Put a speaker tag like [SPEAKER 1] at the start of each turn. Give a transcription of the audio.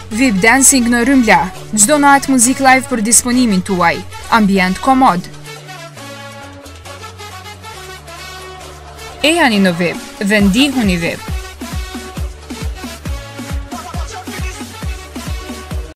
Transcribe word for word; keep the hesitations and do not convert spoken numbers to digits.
[SPEAKER 1] V I P Dancing në Rrymbla, çdo natë muzik live për disponimin tuaj, ambient komod. E janë në V I P dhe ndihuni V I P.